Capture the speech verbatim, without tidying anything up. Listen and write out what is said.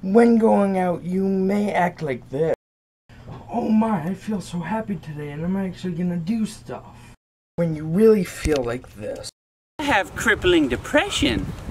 When going out, you may act like this. Oh my, I feel so happy today and I'm actually gonna do stuff. When you really feel like this. I have crippling depression.